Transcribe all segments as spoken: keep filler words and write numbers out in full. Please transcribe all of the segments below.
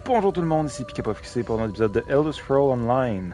Bonjour tout le monde, ici PikaPofXC pour notre épisode de Elder Scrolls Online.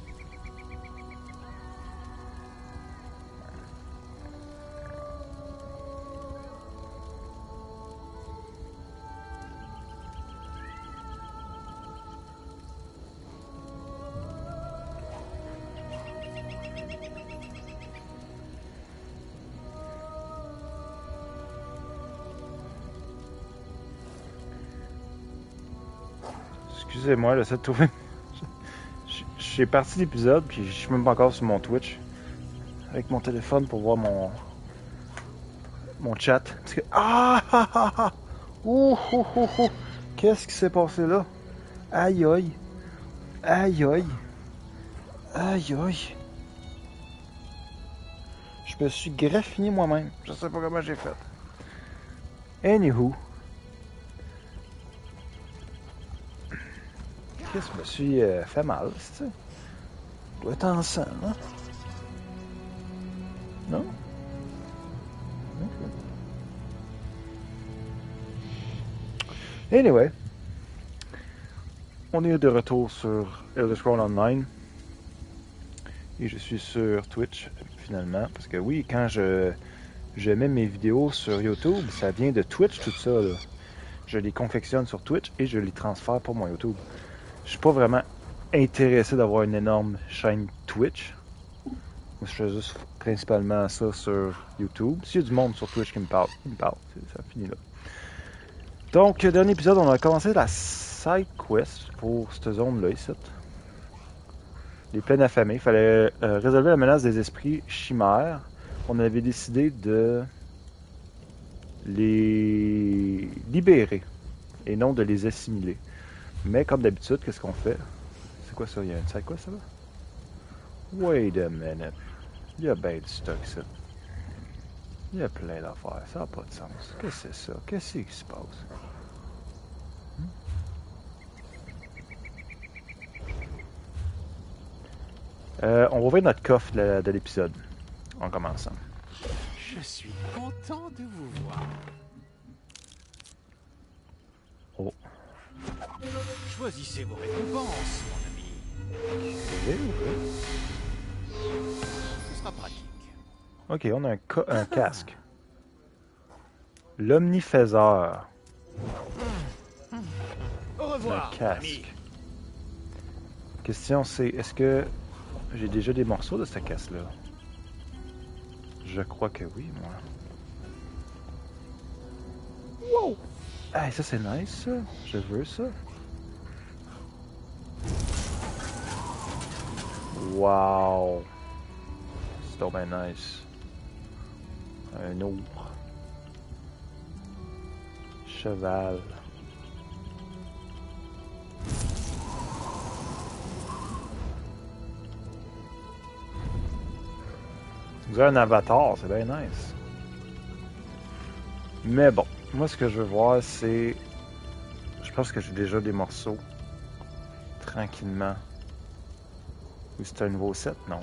Excusez-moi, j'essaie de trouver... J'ai parti l'épisode, puis je suis même pas encore sur mon Twitch. Avec mon téléphone pour voir mon... Mon chat. Parce que... Ah! Ah! Ah! Ah! Ouh! Ouh! Ouh! Ouh! Qu'est-ce qui s'est passé là? Aïe aïe! Aïe aïe! Aïe aïe! Je me suis graffiné moi-même. Je sais pas comment j'ai fait. Anywho. Qu'est-ce que je me suis euh, fait mal, tu sais? Doit être en sang, hein? Non? Okay. Anyway. On est de retour sur Elder Scrolls Online. Et je suis sur Twitch, finalement. Parce que oui, quand je, je mets mes vidéos sur YouTube, ça vient de Twitch, tout ça, là. Je les confectionne sur Twitch et je les transfère pour mon YouTube. Je suis pas vraiment intéressé d'avoir une énorme chaîne Twitch. Je fais juste principalement ça sur YouTube. S'il y a du monde sur Twitch qui me parle, il me parle. Ça finit là. Donc, dernier épisode, on a commencé la side quest pour cette zone-là, ici. Les plaines affamées. Il fallait euh, résolver la menace des esprits chimères. On avait décidé de les libérer et non de les assimiler. Mais comme d'habitude, qu'est-ce qu'on fait? C'est quoi ça? Il y a une side quest, ça va? Wait a minute. Il y a bien du stock, ça. Il y a plein d'affaires. Ça n'a pas de sens. Qu'est-ce que c'est ça? Qu'est-ce qui se passe? Hmm? Euh, on va ouvrir notre coffre de, de l'épisode en commençant. Je suis content de vous voir. Oh. Choisissez vos récompenses, mon ami. Okay, okay. Ce sera pratique. Ok, on a un, un casque. L'omnifaiseur. Au revoir, Un casque. ami. Question c'est, est-ce que j'ai déjà des morceaux de ce casque-là? Je crois que oui, moi. Wow! Hey, ça c'est nice, ça. Je veux ça. Wow! C'est donc bien nice. Un autre. Cheval. Vous avez un avatar, c'est bien nice. Mais bon, moi ce que je veux voir c'est... Je pense que j'ai déjà des morceaux. Tranquillement. Ou c'est un nouveau set? Non.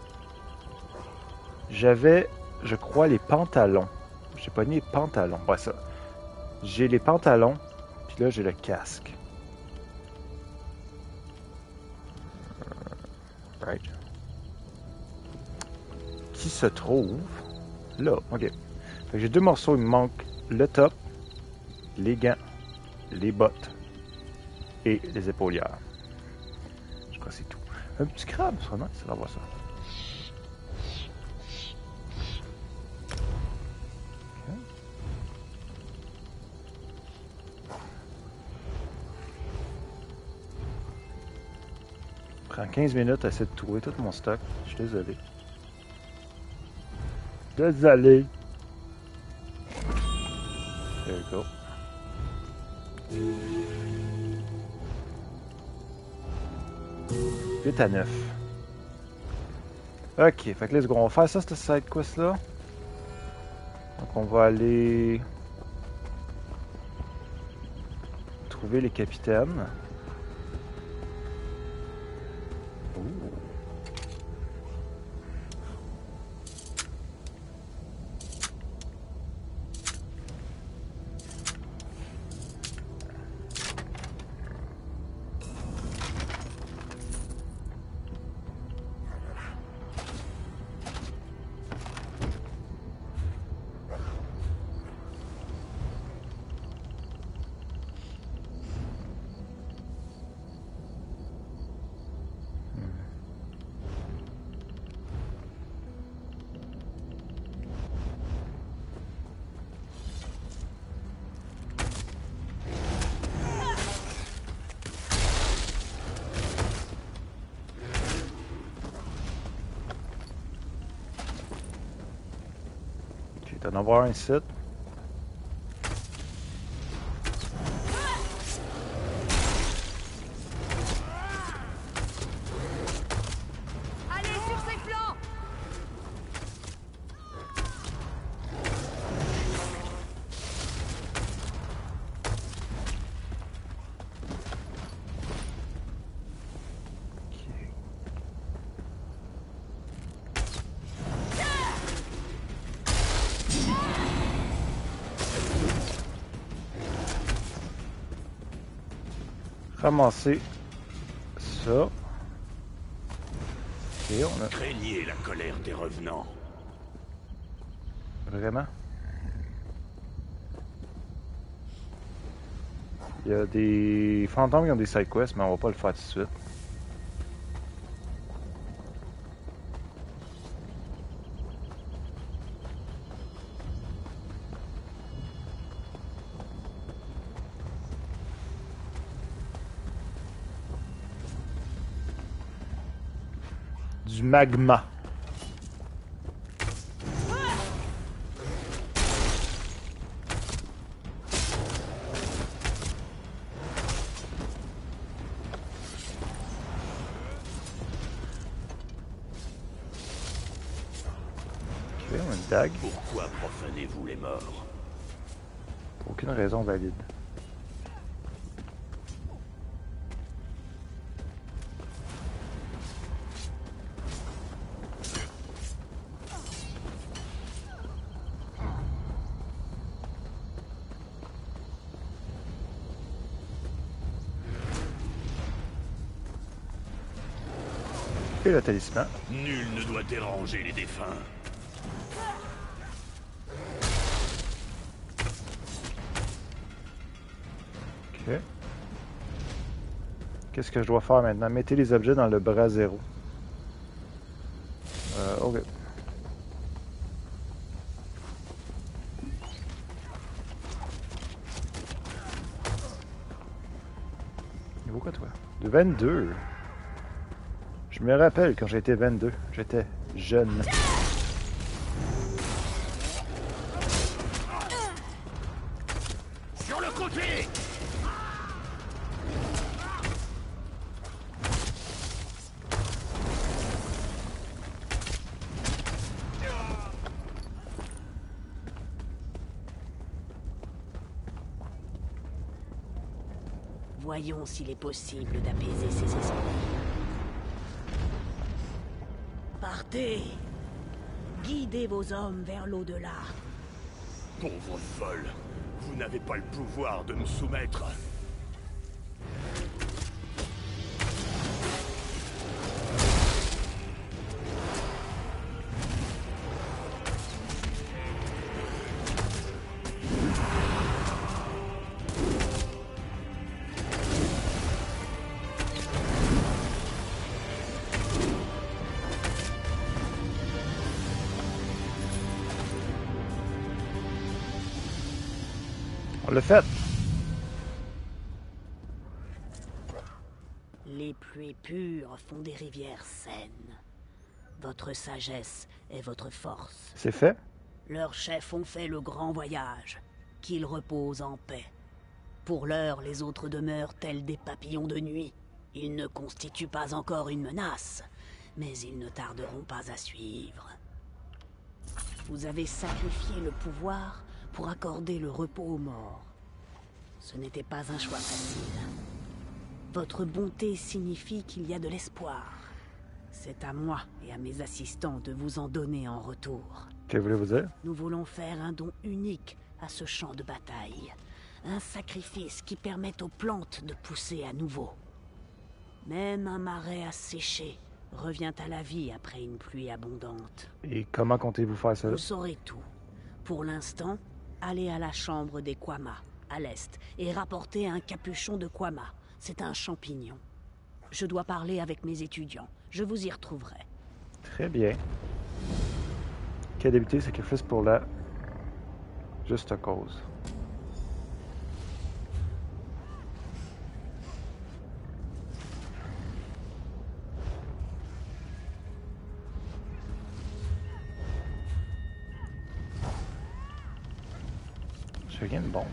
J'avais, je crois, les pantalons. J'ai pas mis les pantalons. Ouais, ça. J'ai les pantalons, puis là j'ai le casque. Right. Qui se trouve là. Ok. Fait que j'ai deux morceaux. Il me manque le top, les gants, les bottes et les épaulières. Je crois que c'est tout. Un petit crabe, ça, non? Ça va voir ça. Okay. Prends quinze minutes à essayer de trouver tout mon stock. Je suis désolé. Désolé. There you go. huit à neuf. Ok, fait que let's go. On va faire ça, cette side quest là. Donc on va aller trouver les capitaines. Ouh. Il doit en avoir un site. Allez sur ses flancs. Ramasser ça. Ok, on a Craignez la colère des revenants. vraiment. Il y a des fantômes qui ont des side quests, mais on va pas le faire tout de suite. Du magma. Ok, on a une dague. Pourquoi profanez-vous les morts? Pour aucune raison valide. Et le talisman. Nul ne doit déranger les défunts. Ok. Qu'est-ce que je dois faire maintenant? Mettez les objets dans le bras zéro. Euh, ok. Niveau quoi toi? De vingt-deux. Je me rappelle quand j'étais vingt-deux. J'étais jeune. Sur le côté! Voyons s'il est possible d'apaiser ces esprits. Partez! Guidez vos hommes vers l'au-delà. Pauvre folle, vous n'avez pas le pouvoir de me soumettre. On l'a fait. Les pluies pures font des rivières saines. Votre sagesse est votre force. C'est fait. Leurs chefs ont fait le grand voyage. Qu'ils reposent en paix. Pour l'heure, les autres demeurent tels des papillons de nuit. Ils ne constituent pas encore une menace, mais ils ne tarderont pas à suivre. Vous avez sacrifié le pouvoir pour accorder le repos aux morts. Ce n'était pas un choix facile. Votre bonté signifie qu'il y a de l'espoir. C'est à moi et à mes assistants de vous en donner en retour. Que voulez-vous dire? Nous voulons faire un don unique à ce champ de bataille. Un sacrifice qui permette aux plantes de pousser à nouveau. Même un marais asséché revient à la vie après une pluie abondante. Et comment comptez-vous faire ça? Vous saurez tout. Pour l'instant, allez à la chambre des Kwama, à l'est, et rapportez un capuchon de Kwama. C'est un champignon. Je dois parler avec mes étudiants. Je vous y retrouverai. Très bien. Qu'a débuté sacrifice pour la juste cause. J'ai rien de bon.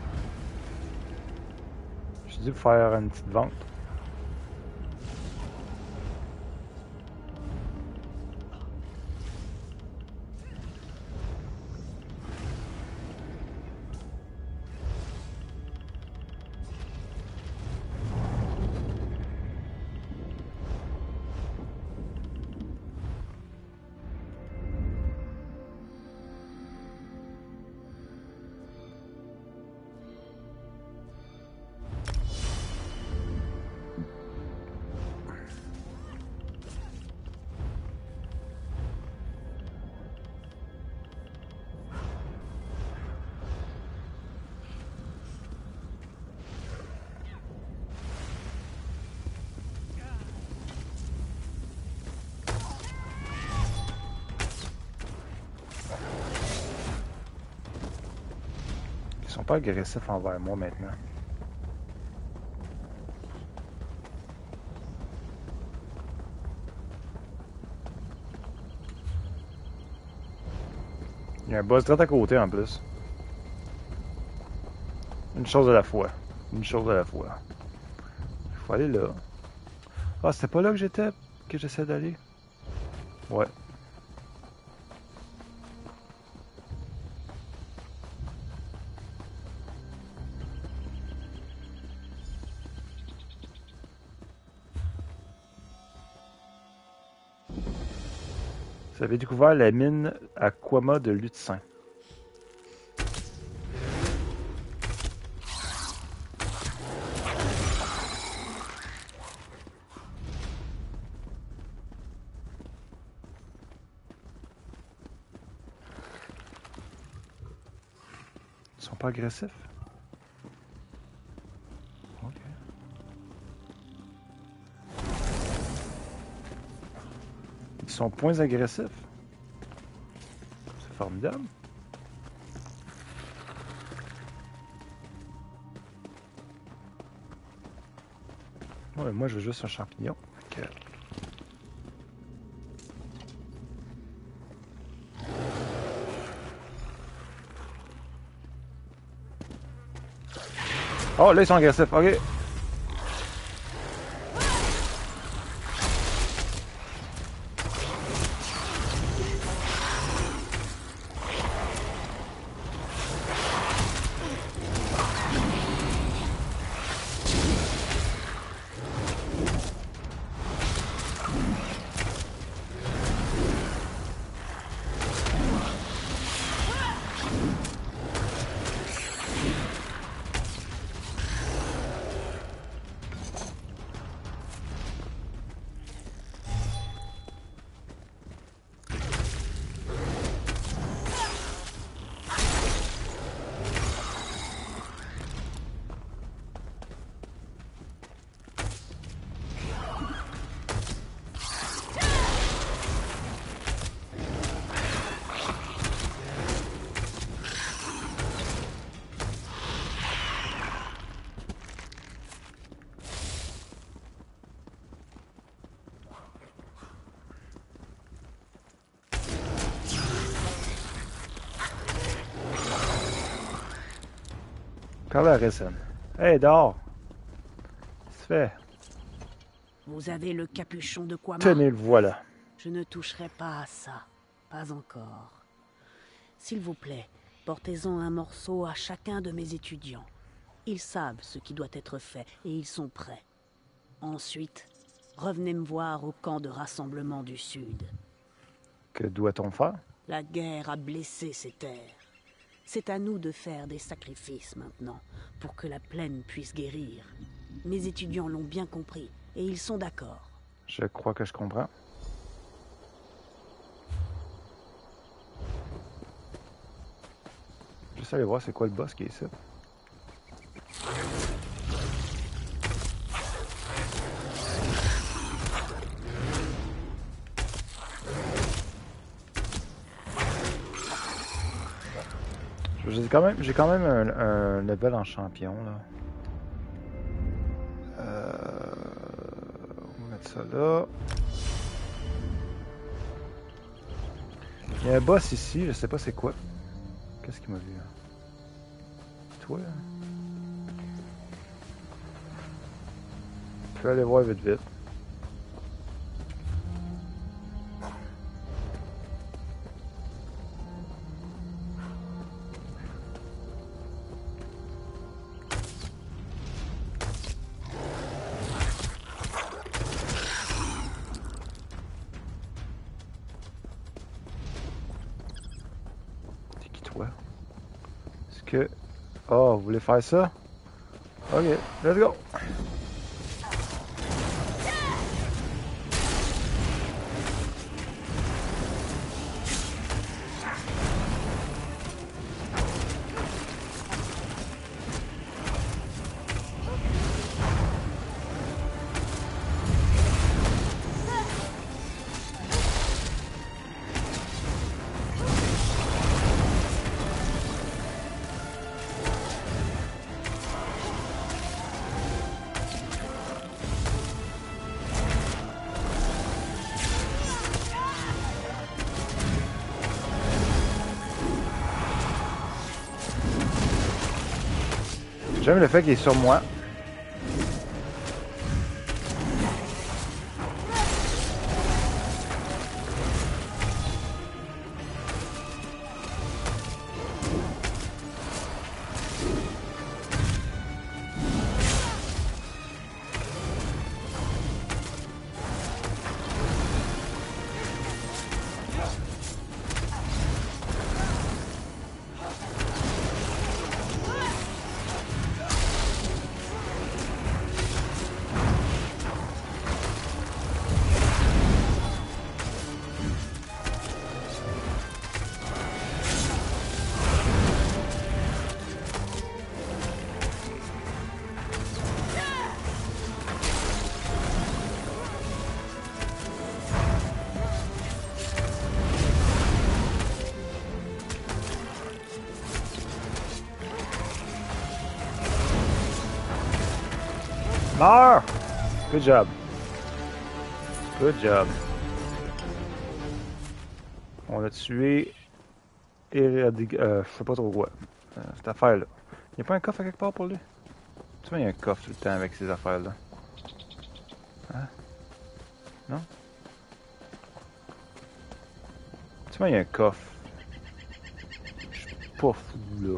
J'ai dû faire une petite vente. Ils sont pas agressifs envers moi maintenant. Il y a un boss direct à côté en plus. Une chose à la fois. Une chose à la fois. Il faut aller là. Ah, c'était pas là que j'étais, que j'essaie d'aller? Ouais. Vous avez découvert la mine Aquama de Lutecin. Ils sont pas agressifs? Ok. Ils sont point agressifs. C'est formidable. Ouais, moi je veux juste un champignon. Okay. Oh, là ils sont agressifs, ok. Parle à Harrison. Hey, dehors! Qu'est-ce que tu fais? Vous avez le capuchon de Quama? Tenez, le voilà. Je ne toucherai pas à ça. Pas encore. S'il vous plaît, portez-en un morceau à chacun de mes étudiants. Ils savent ce qui doit être fait et ils sont prêts. Ensuite, revenez me voir au camp de rassemblement du Sud. Que doit-on faire? La guerre a blessé ces terres. C'est à nous de faire des sacrifices maintenant, pour que la plaine puisse guérir. Mes étudiants l'ont bien compris, et ils sont d'accord. Je crois que je comprends. Juste aller voir c'est quoi le boss qui est ici. J'ai quand même, j'ai quand même un, un level en champion là. Euh, on va mettre ça là. Il y a un boss ici, je sais pas c'est quoi. Qu'est-ce qu'il m'a vu là? toi. Je peux aller voir vite vite. Est-ce que... Oh, vous voulez faire ça? Ok, let's go! J'aime le fait qu'il est sur moi. Meurs! Good job. Good job. On l'a tué. Éradiqué. Euh, je sais pas trop quoi. Euh, cette affaire-là. Y'a pas un coffre à quelque part pour lui? Tu vois, il y a un coffre tout le temps avec ces affaires-là. Hein? Non? Tu vois, il y a un coffre. Je suis pas fou, là.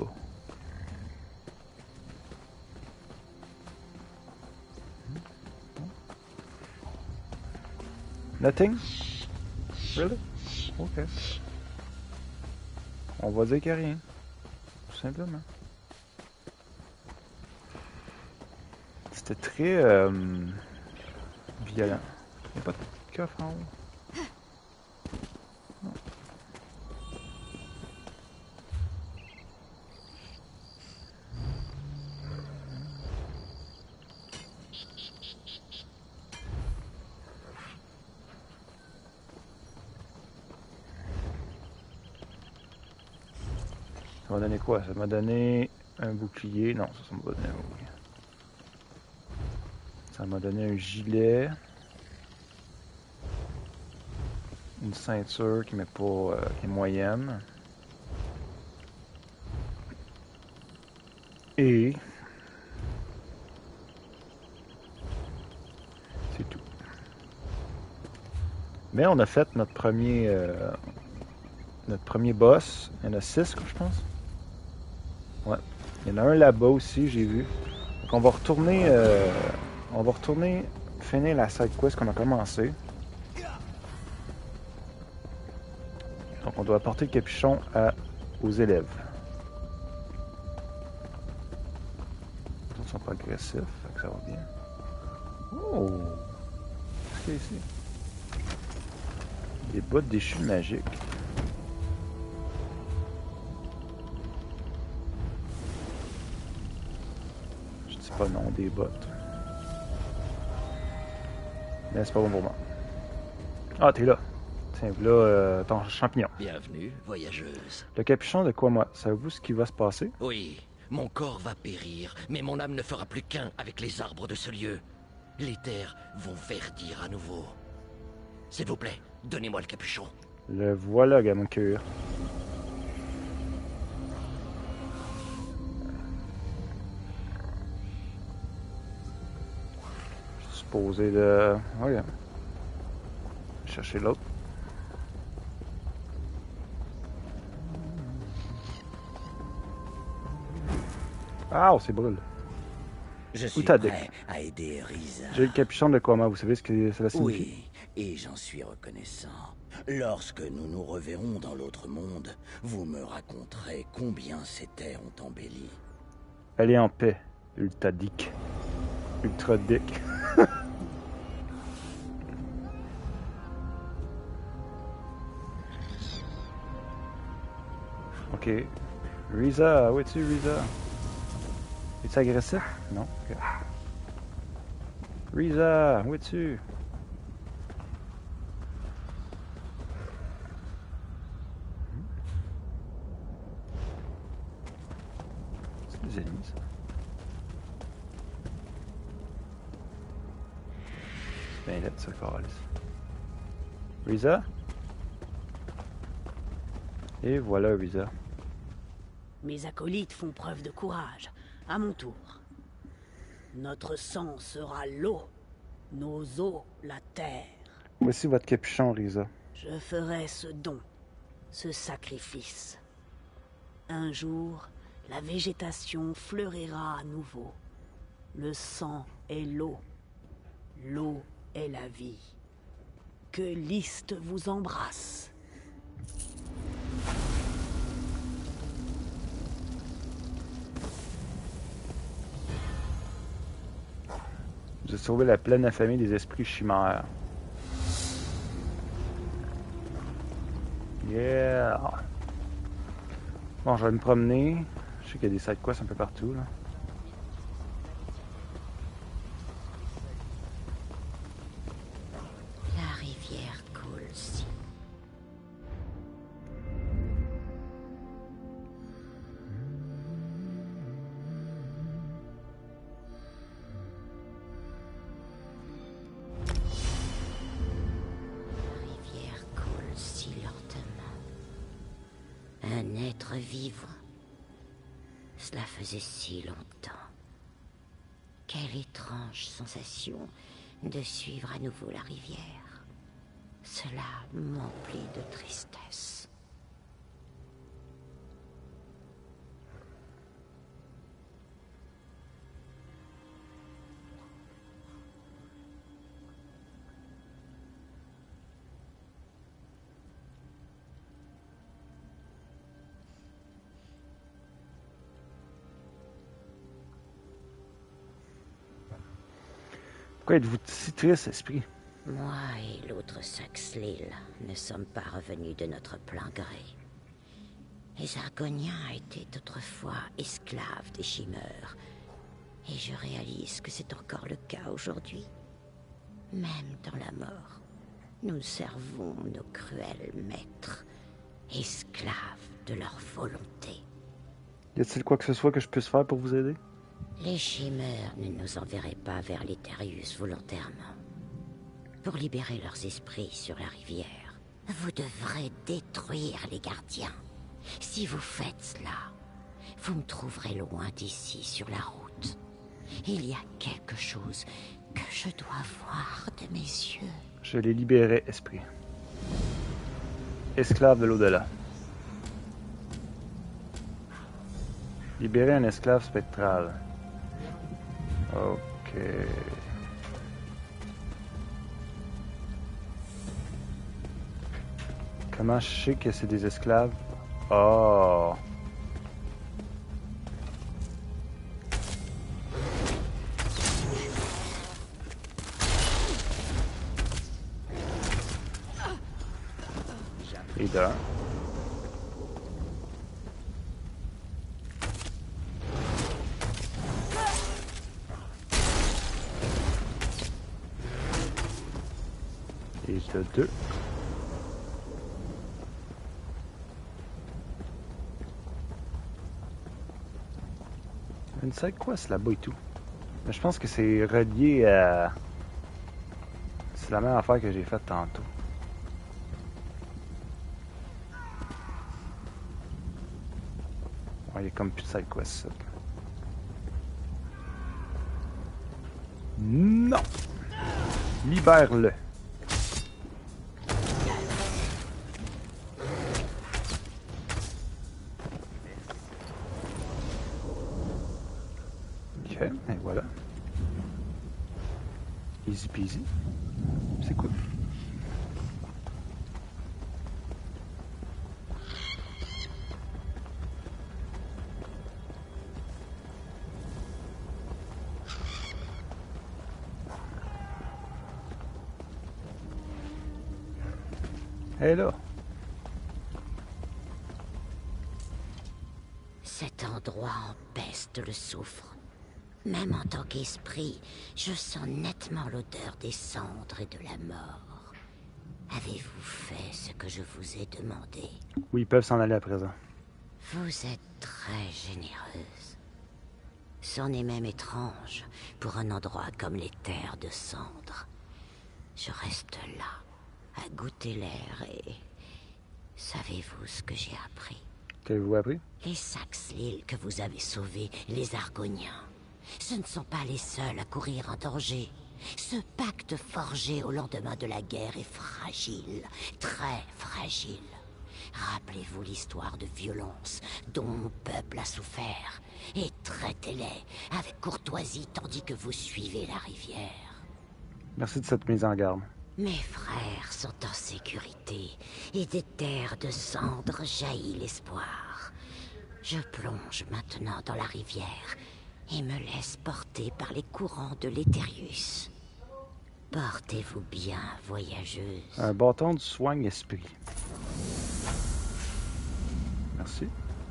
Nothing? Really? Ok. On va dire qu'il n'y a rien. Tout simplement. C'était très euh, violent. Il n'y a pas de coffre en haut. Non. Ça m'a donné quoi? Ça m'a donné un bouclier. Non, ça, ça m'a pas donné un bouclier. Ça m'a donné un gilet. Une ceinture qui m'est pas euh, qui est moyenne. Et c'est tout. Mais on a fait notre premier euh, notre premier boss. Il y en a six, je pense. Ouais. Il y en a un là-bas aussi, j'ai vu. Donc on va retourner euh, on va retourner finir la side quest qu'on a commencé. Donc on doit apporter le capuchon à, aux élèves. Les autres sont pas agressifs, fait que ça va bien. Oh! Qu'est-ce qu'il y a ici? Des bottes déchues magiques. Je dis pas non, des bottes. Mais c'est pas bon pour moi. Ah, t'es là. Tiens, là, euh, ton champignon. Bienvenue, voyageuse. Le capuchon de quoi, moi? Savez-vous ce qui va se passer? Oui, mon corps va périr, mais mon âme ne fera plus qu'un avec les arbres de ce lieu. Les terres vont verdir à nouveau. S'il vous plaît, donnez-moi le capuchon. Le voilà, gamin cœur. supposé de... Ok. Chercher l'autre. Ah, on s'est brûlé. Je suis t'as prêt à aider Risa. J'ai le capuchon de Coma, vous savez ce que cela signifie? Oui, et j'en suis reconnaissant. Lorsque nous nous reverrons dans l'autre monde, vous me raconterez combien ces terres ont embelli. Allez en paix, Ultra Dick. Ultra Dick. Ok. Risa, où es-tu, Risa? Es-tu agressif? Non? Ok. Risa, où es-tu? C'est des ennemis, ça. C'est bien laid, ça, Carlis. Risa? Et voilà, Risa. Mes acolytes font preuve de courage. À mon tour. Notre sang sera l'eau, nos os la terre. Voici votre capuchon, Risa. Je ferai ce don, ce sacrifice. Un jour, la végétation fleurira à nouveau. Le sang est l'eau. L'eau est la vie. Que Liste vous embrasse. J'ai sauvé la pleine infamie des esprits chimères. Yeah! Bon, je vais me promener. Je sais qu'il y a des side quests un peu partout, là. La rivière coule si. Un être vivant. Cela faisait si longtemps. Quelle étrange sensation de suivre à nouveau la rivière. Cela m'emplit de tristesse. Pourquoi êtes-vous si triste, esprit? Moi et l'autre Saxhlil ne sommes pas revenus de notre plein gré. Les Argoniens étaient autrefois esclaves des Chimeurs, et je réalise que c'est encore le cas aujourd'hui. Même dans la mort, nous servons nos cruels maîtres, esclaves de leur volonté. Y a-t-il quoi que ce soit que je puisse faire pour vous aider? Les Chimeurs ne nous enverraient pas vers l'Étherius volontairement. Pour libérer leurs esprits sur la rivière, vous devrez détruire les gardiens. Si vous faites cela, vous me trouverez loin d'ici sur la route. Il y a quelque chose que je dois voir de mes yeux. Je les libérais, esprit. Esclave de l'au-delà. Libérer un esclave spectral. Ok. Comment je sais que c'est des esclaves? Oh! Et d'un. Et de deux. Une side quest là-bas et tout. Mais je pense que c'est relié à... C'est la même affaire que j'ai faite tantôt. Ouais, il y a comme plus de side quest, ça. Non! Libère-le. Ok, et voilà. Easy peasy. C'est cool. Hé là. Cet endroit empeste le soufre. Même en tant qu'esprit, je sens nettement l'odeur des cendres et de la mort. Avez-vous fait ce que je vous ai demandé? Oui, ils peuvent s'en aller à présent. Vous êtes très généreuse. C'en est même étrange pour un endroit comme les terres de cendres. Je reste là, à goûter l'air et... Savez-vous ce que j'ai appris? Qu'avez-vous appris? Les Saxhlil que vous avez sauvés, les Argoniens, ce ne sont pas les seuls à courir en danger. Ce pacte forgé au lendemain de la guerre est fragile, très fragile. Rappelez-vous l'histoire de violence dont mon peuple a souffert et traitez-les avec courtoisie tandis que vous suivez la rivière. Merci de cette mise en garde. Mes frères sont en sécurité et des terres de cendres jaillit l'espoir. Je plonge maintenant dans la rivière et me laisse porter par les courants de l'Éthérius. Portez-vous bien, voyageuse. Un bâton de soigne-esprit. Merci.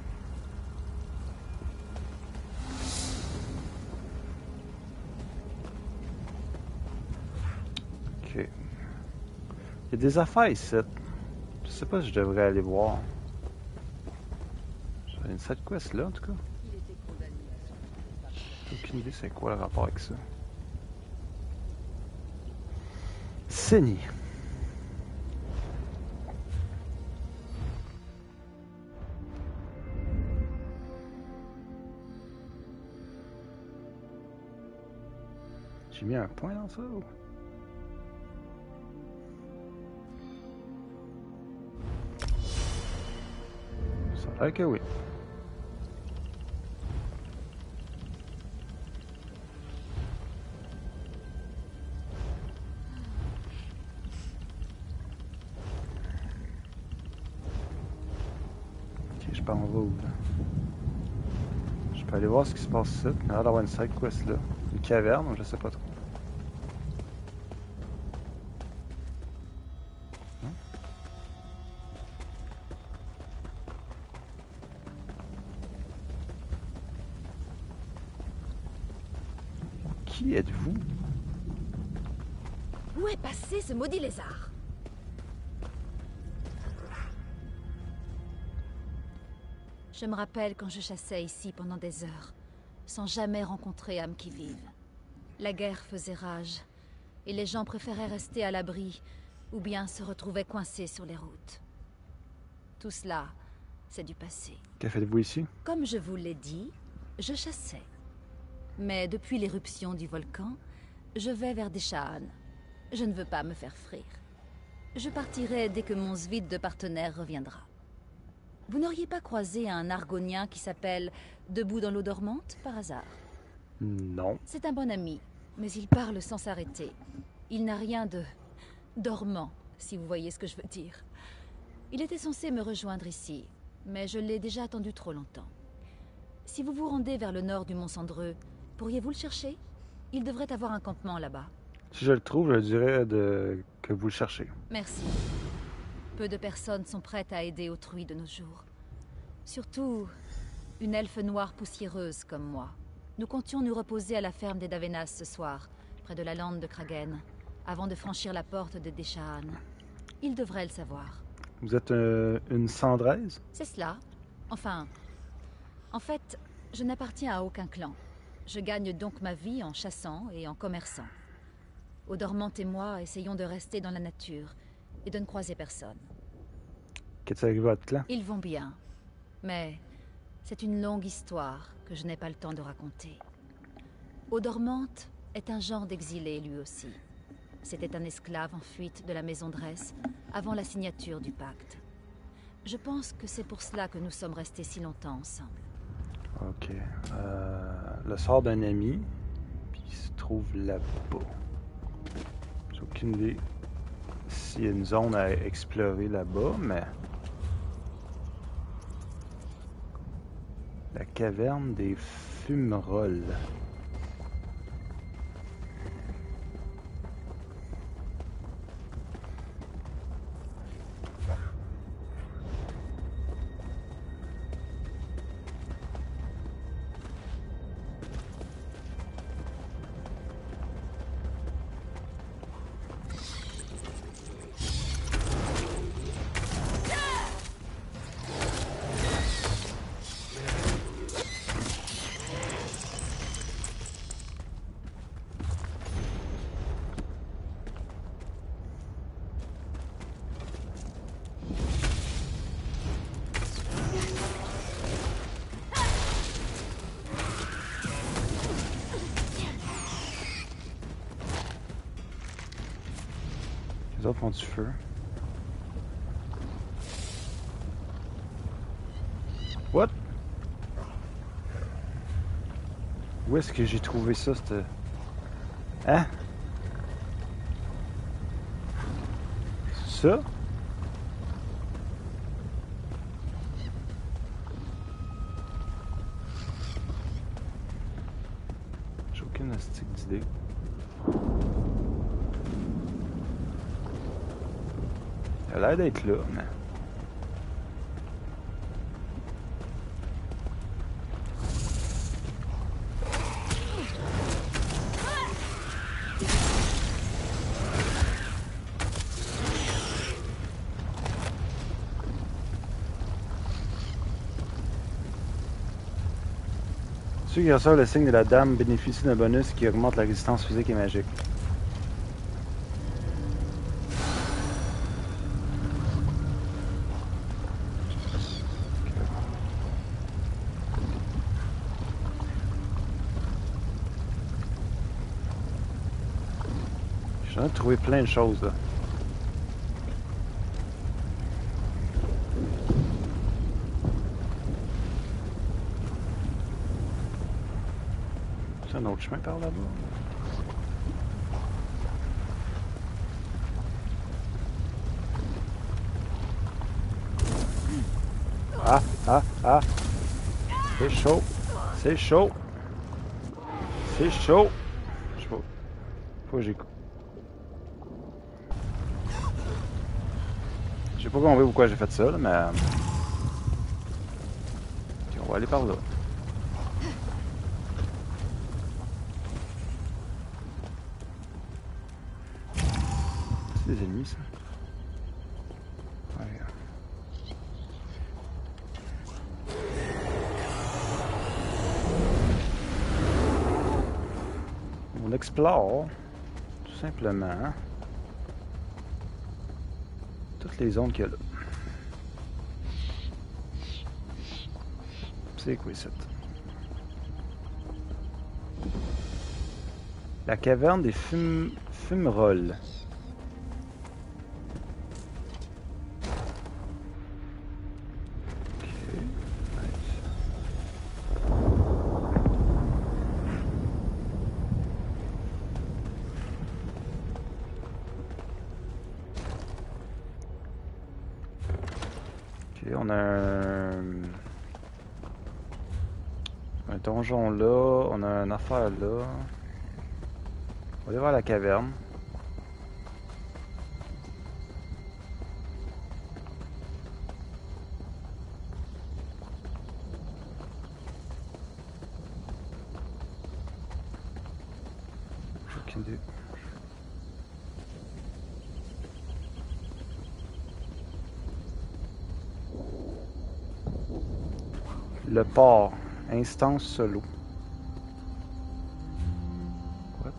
Ok. Il y a des affaires ici. Je sais pas si je devrais aller voir. J'ai une side quest là en tout cas. J'ai aucune idée c'est quoi le rapport avec ça. Sénie. J'ai mis un point dans ça ou... Ça a l'air que oui. Ok, je pars en va où là? Je peux aller voir ce qui se passe ici. Il y a l'air d'avoir une side quest là. Une caverne, je sais pas trop. Qui êtes-vous? Où est passé ce maudit lézard? Je me rappelle quand je chassais ici pendant des heures, sans jamais rencontrer âme qui vive. La guerre faisait rage, et les gens préféraient rester à l'abri, ou bien se retrouvaient coincés sur les routes. Tout cela, c'est du passé. Que faites-vous ici? Comme je vous l'ai dit, je chassais. Mais depuis l'éruption du volcan, je vais vers Deshaan. Je ne veux pas me faire frire. Je partirai dès que mon Svit de partenaire reviendra. Vous n'auriez pas croisé un Argonien qui s'appelle Debout dans l'eau dormante, par hasard? Non. C'est un bon ami, mais il parle sans s'arrêter. Il n'a rien de... dormant, si vous voyez ce que je veux dire. Il était censé me rejoindre ici, mais je l'ai déjà attendu trop longtemps. Si vous vous rendez vers le nord du Mont Cendreux, pourriez-vous le chercher? Il devrait avoir un campement là-bas. Si je le trouve, je dirais de... que vous le cherchez. Merci. Peu de personnes sont prêtes à aider autrui de nos jours. Surtout, une elfe noire poussiéreuse comme moi. Nous comptions nous reposer à la ferme des Davenas ce soir, près de la lande de Kragen, avant de franchir la porte de Deshaan. Il devrait le savoir. Vous êtes euh, une cendresse? C'est cela. Enfin, en fait, je n'appartiens à aucun clan. Je gagne donc ma vie en chassant et en commerçant. Odormante et moi essayons de rester dans la nature et de ne croiser personne. Qu'est-ce qui arrive à votre clan? Ils vont bien, mais c'est une longue histoire que je n'ai pas le temps de raconter. Odormante est un genre d'exilé lui aussi. C'était un esclave en fuite de la maison Dress avant la signature du pacte. Je pense que c'est pour cela que nous sommes restés si longtemps ensemble. Ok. Euh, le sort d'un ami, puis il se trouve là-bas. J'ai aucune idée s'il y a une zone à explorer là-bas, mais... La caverne des fumerolles. Les autres font du feu. What? Où est-ce que j'ai trouvé ça, cette... Hein? Ça? J'ai aucune astique d'idée. Il a l'air d'être là, mais... Ceux qui reçoivent le signe de la dame bénéficient d'un bonus qui augmente la résistance physique et magique. J'ai trouvé plein de choses là. C'est un autre chemin par là-bas. Ah, ah, ah. C'est chaud. C'est chaud. C'est chaud. Je sais pas. Faut que j'écoute. J'ai pas compris pourquoi j'ai fait ça, là, mais... Okay, on va aller par là. C'est des ennemis, ça? Ouais. On explore, tout simplement, toutes les zones qu'il y a là. C'est quoi ça? La caverne des fum... fumerolles. On a un... un donjon là, on a une affaire là. On va aller voir la caverne. J'ai aucune idée. Le port, instance solo. What?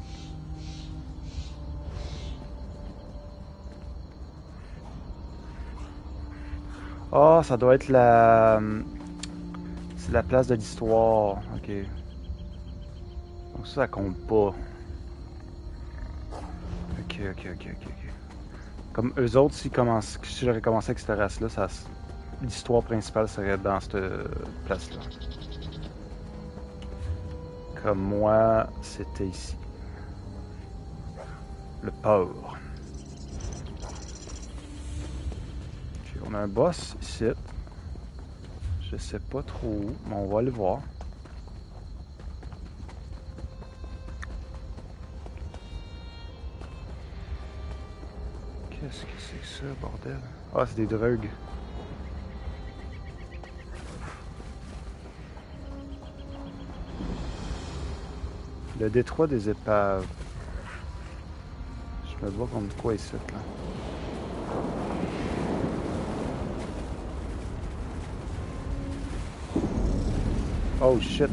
Ah, oh, ça doit être la... C'est la place de l'histoire. Ok. Donc ça, ça compte pas. Ok. ok, ok, ok, ok. Comme eux autres, si, commencent, si j'aurais commencé avec cette race-là, ça, l'histoire principale serait dans cette place-là. Comme moi, c'était ici. Le port. Ok, on a un boss ici. Je sais pas trop où, mais on va aller voir. Qu'est-ce que c'est que ça, bordel? Ah, c'est des drogues. Le détroit des épaves. Je me vois contre quoi ici, là? Oh shit!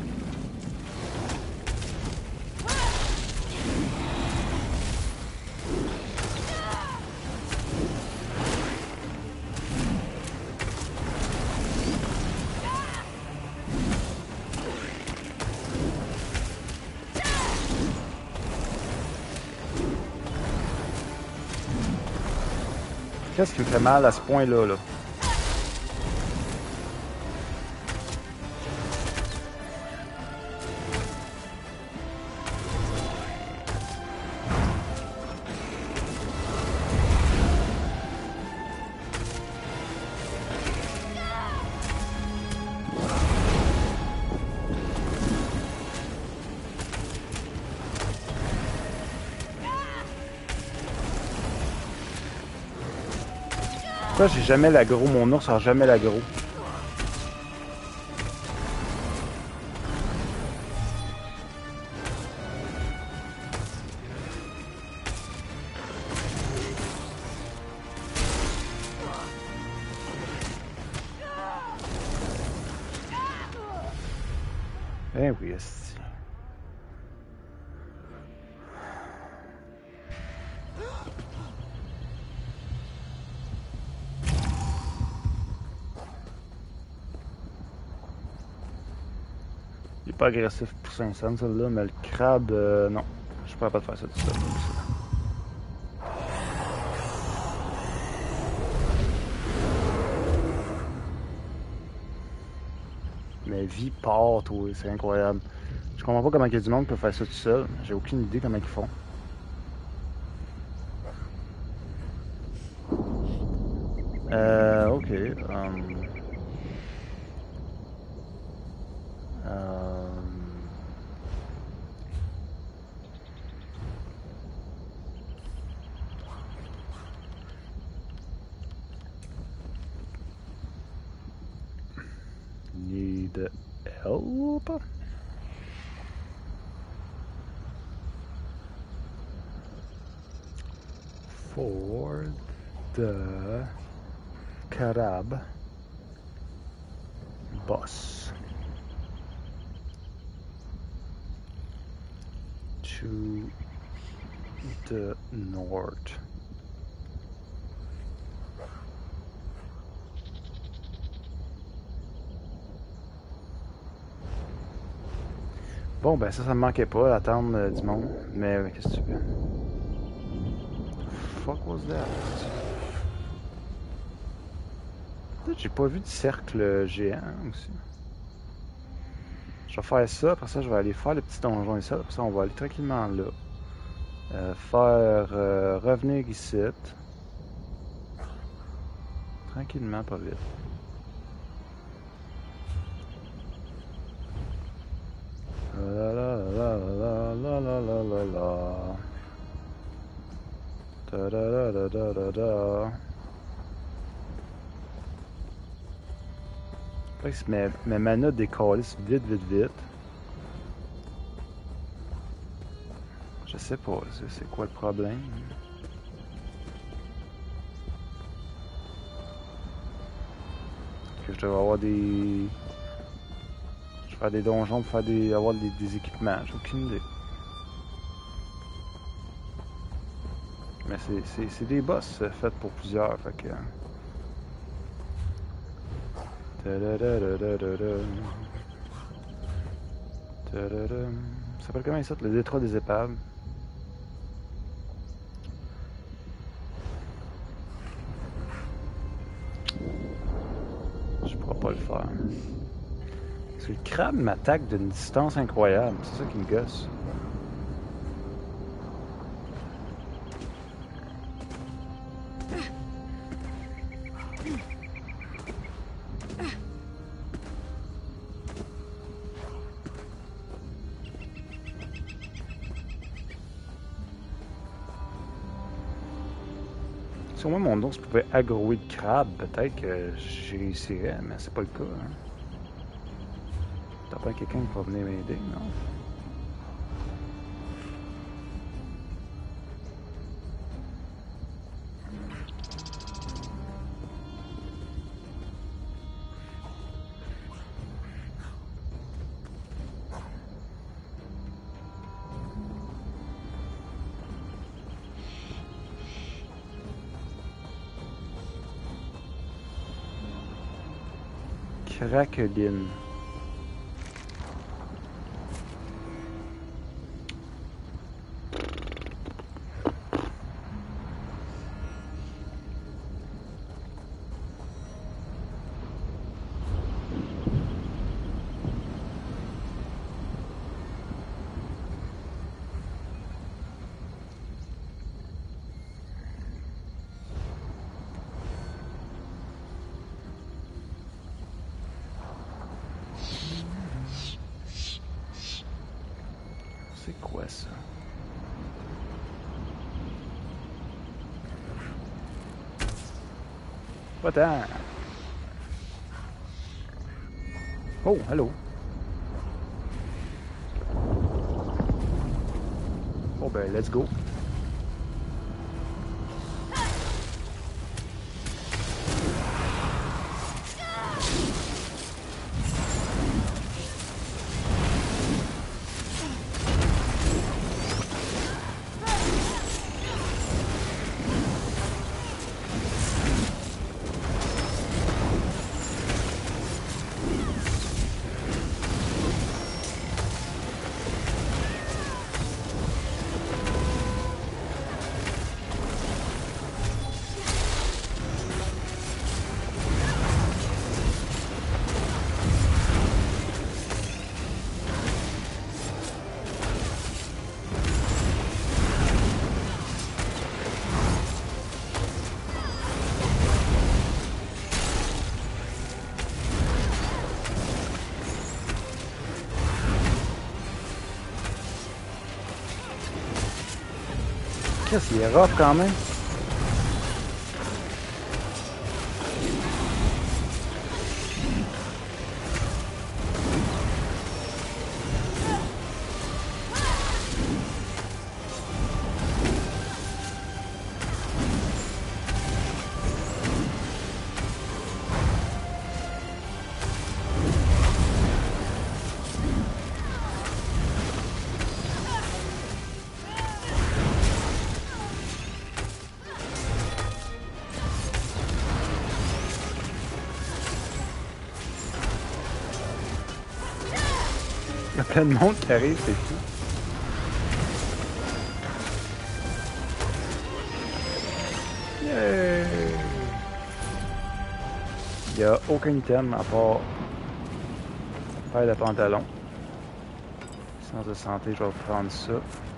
Qu'est-ce qui me fait mal à ce point-là, là? Pourquoi j'ai jamais l'aggro? Mon ours a jamais l'aggro. Eh oui, esti. Il est pas agressif pour cinq cents, celle-là, mais le crabe, euh, non. Je pourrais pas te faire ça tout seul. Mais vie part, toi, c'est incroyable. Je comprends pas comment il y a du monde peut faire ça tout seul. J'ai aucune idée comment ils font. Euh, ok. Um, um, need help? For the Karab boss to the north. Bon, ben ça, ça me manquait pas, d'attendre euh, du monde. Mais euh, qu'est-ce que tu veux? Fuck was that? J'ai pas vu de cercle géant aussi. Je vais faire ça, après ça je vais aller faire le petit donjon ici, après ça on va aller tranquillement là. Euh, faire euh, revenir ici. Tranquillement, pas vite. La la la la la la la la la. Da da da da da da da. Mais mes manas décalissent vite, vite, vite. Je sais pas, c'est quoi le problème? Que je devrais avoir des... Je vais faire des donjons pour faire des... avoir des, des équipements, j'ai aucune idée. Mais c'est des boss euh, faits pour plusieurs, fait que... Ça s'appelle comment ça? Le détroit des épaves. faire. Parce que le crabe m'attaque d'une distance incroyable. C'est ça qui me gosse. Si au moins mon ours pouvait aggrouer le crabe, peut-être que j'y réussirais, mais c'est pas le cas. Hein. T'as pas quelqu'un qui va venir m'aider, non? Craqueline. C'est quoi ça? Va-t'en! Oh, hello! Oh ben, let's go! Qu'est-ce qu'il est rough quand même? Il y a plein de monde qui arrive, c'est fou. Yeah! Il n'y a aucun item à part faire le pantalon. Sens de santé, je vais prendre ça.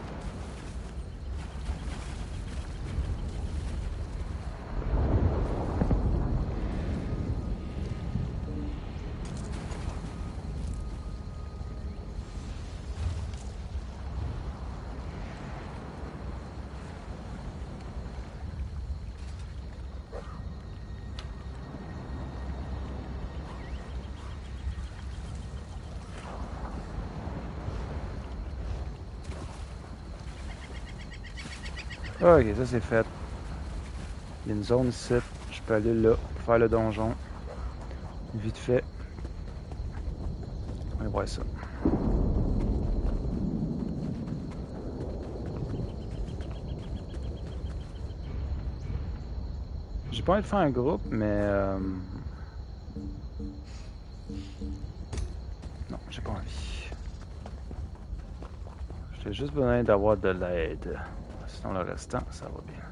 Ok, ça c'est fait. Il y a une zone ici. Je peux aller là pour faire le donjon. Vite fait. On va voir ça. J'ai pas envie de faire un groupe, mais... Euh... Non, j'ai pas envie. J'ai juste besoin d'avoir de l'aide. Sinon, le restant, ça va bien.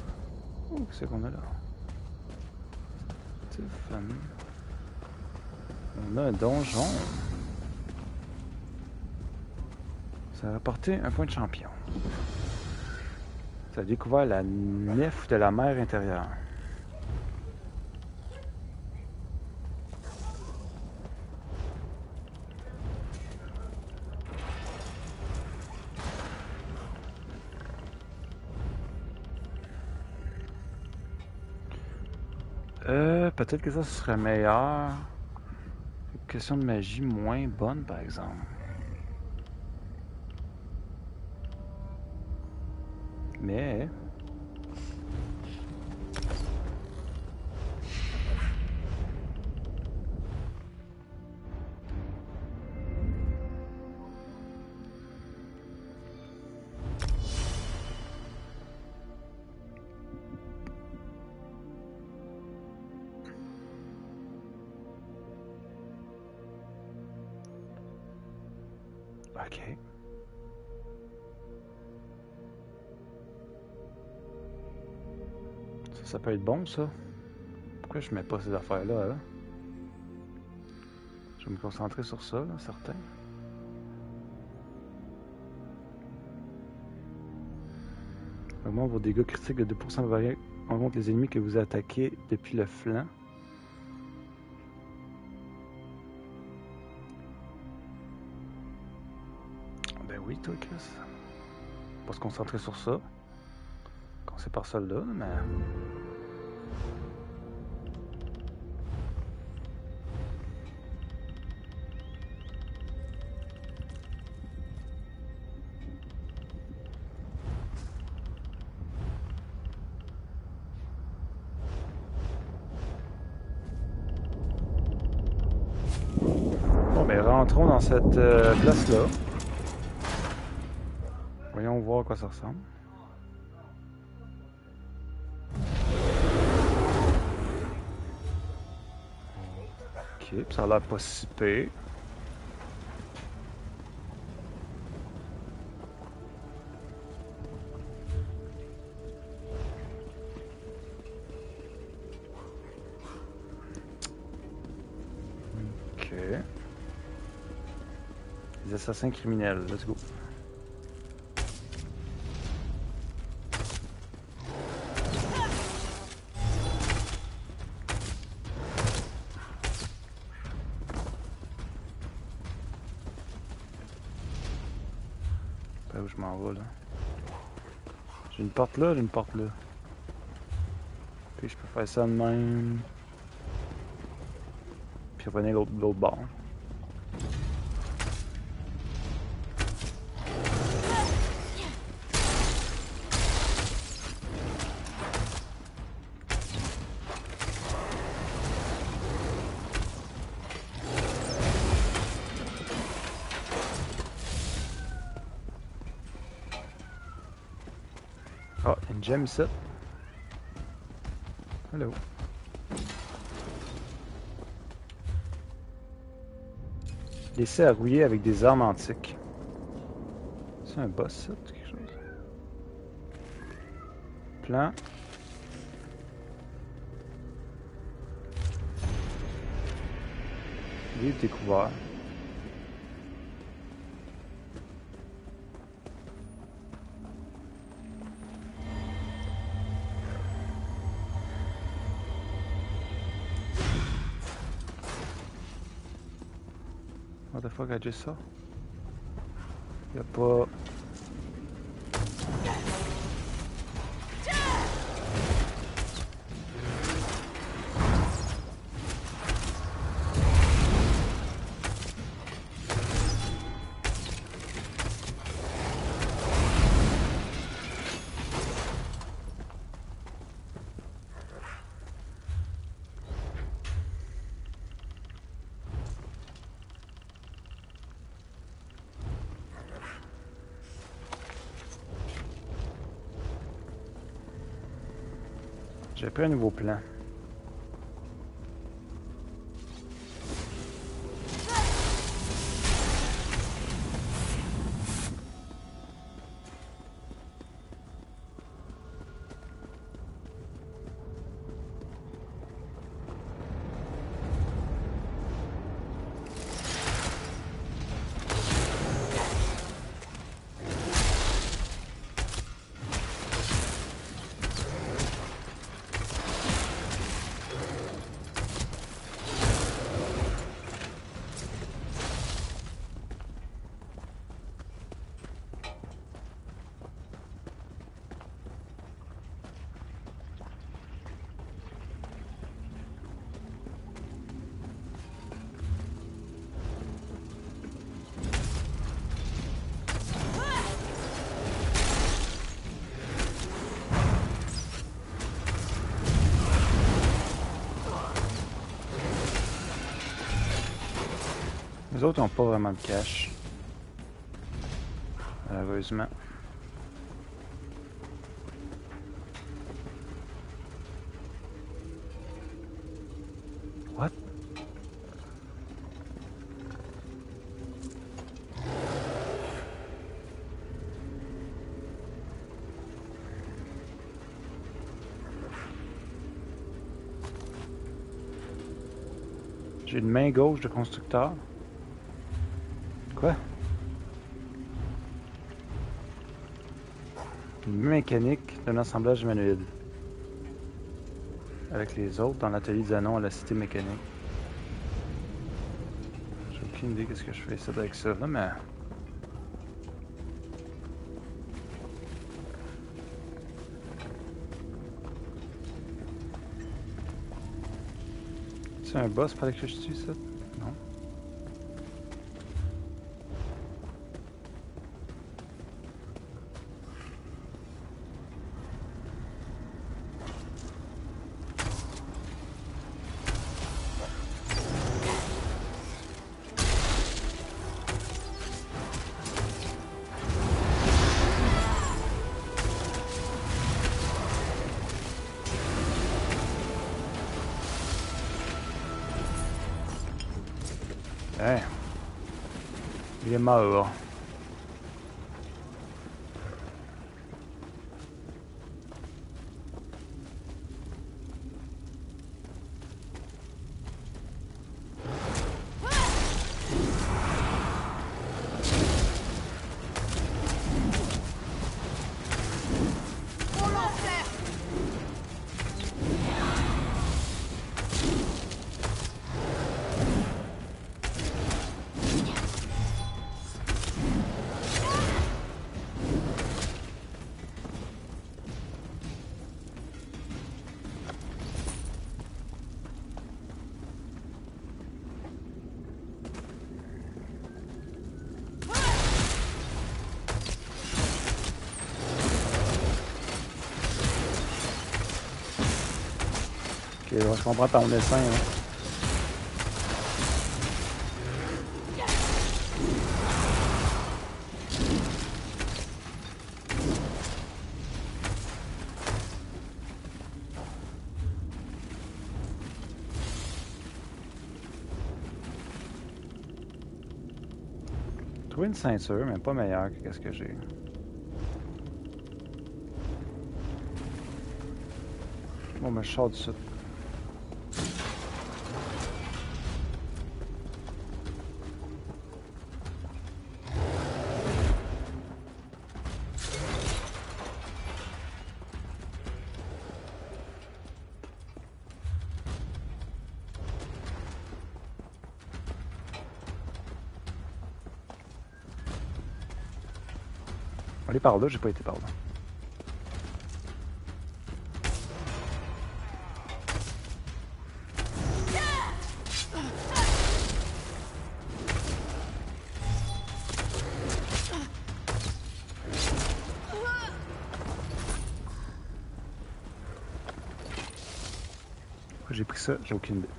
Oh, qu'est-ce qu'on a là? Tiffany. On a un donjon. Ça a rapporté un point de champion. Ça a découvert la nef de la mer intérieure. Euh, peut-être que ça serait meilleur. Question de magie moins bonne, par exemple. Mais... Ok. Ça, ça peut être bon, ça. Pourquoi je mets pas ces affaires-là, là? Je vais me concentrer sur ça, là, certain. Augmente vos dégâts critiques de deux pour cent variés. Augmente les ennemis que vous attaquez depuis le flanc. Ben oui, toi, Chris. On va se concentrer sur ça. Commencer par celle-là, mais... Bon, ben rentrons dans cette euh, place-là. Voyons voir à quoi ça ressemble. Ok, ça a l'air pas si pire. Ok. Les assassins criminels, let's go. Où je m'en vais là. J'ai une porte là, j'ai une porte là. Puis je peux faire ça de même. Puis revenir l'autre l'autre bord. Ah, une gemme ici. Hello. Laissez à rouiller avec des armes antiques. C'est un boss, ça, quelque chose. Plan. Livre découvert. What the fuck, I just saw? Y'a pas... J'ai pris un nouveau plan. Les autres n'ont pas vraiment de cash. Malheureusement. What? J'ai une main gauche de constructeur. Quoi? Une main mécanique d'un assemblage manuel. Avec les autres dans l'atelier Zanon à la cité mécanique. J'ai aucune idée qu'est-ce que je fais ça avec ça là, mais... C'est un boss, fallait que je tue ça? Non. Hein. Il est mort. Ok, ouais, je comprends ton dessin. Hein. Trouver une ceinture, mais pas meilleure que ce que j'ai. Bon, ben je sors du sud. Aller par là, j'ai pas été par là. Pourquoi j'ai pris ça? J'ai aucune idée.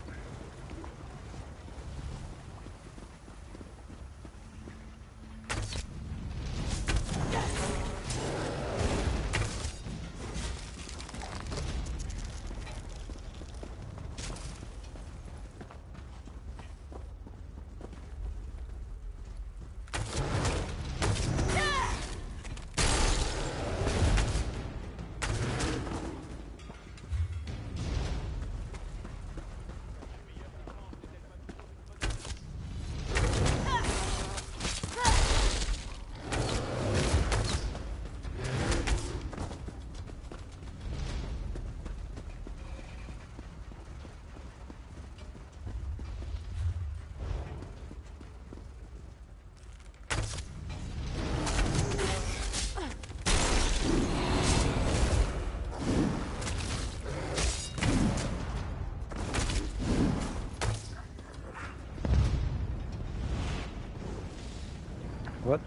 What?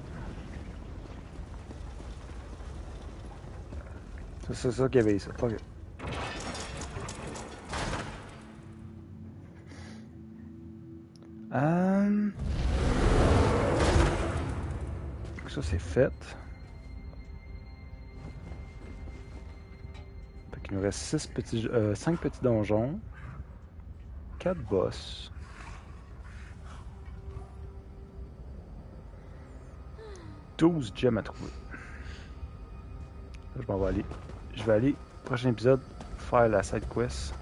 C'est ça qu'il y avait ici. Ok. Um... ça, c'est fait. Fait qu'il nous reste six petits, euh, cinq petits donjons. quatre boss. douze gemmes à trouver. Là, je m'en vais aller. Je vais aller, prochain épisode, faire la side quest.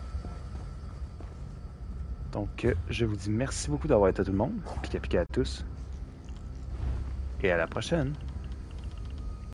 Donc, euh, je vous dis merci beaucoup d'avoir été tout le monde. Pika pika à tous. Et à la prochaine.